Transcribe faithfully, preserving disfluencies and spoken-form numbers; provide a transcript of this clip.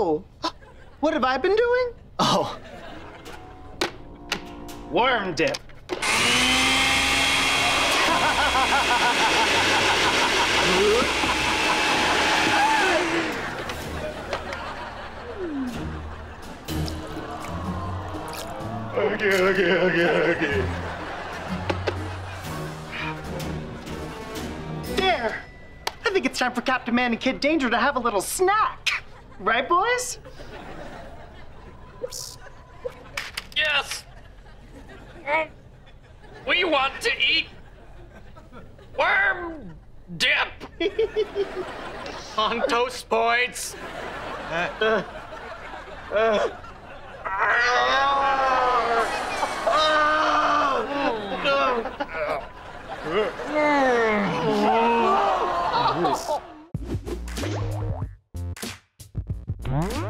Oh, what have I been doing? Oh, worm dip. Okay, okay, okay, okay. There! I think it's time for Captain Man and Kid Danger to have a little snack. Right, boys? Yes! We want to eat worm dip! On toast points! Uh, uh. Oh.